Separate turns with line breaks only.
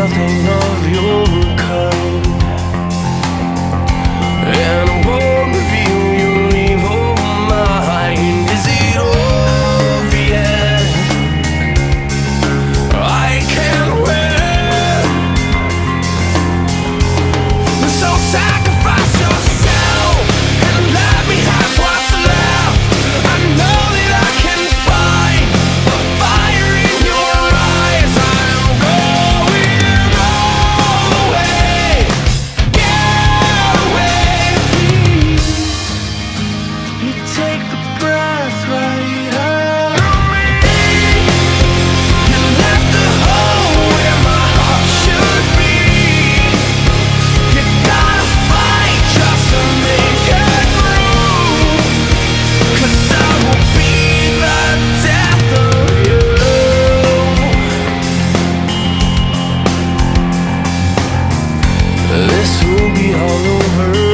nothing of your kind, and I won't reveal your evil mind. Is it over yet? I can't wait. So sacrifice yourself and let me have what's left. I know that I can find the fire in your eyes. I'm going all the way. Get away, please. You take the breath right out of me. You left the hole where my heart should be. You gotta fight just to make it through, 'cause I will be the death of you. This will be all over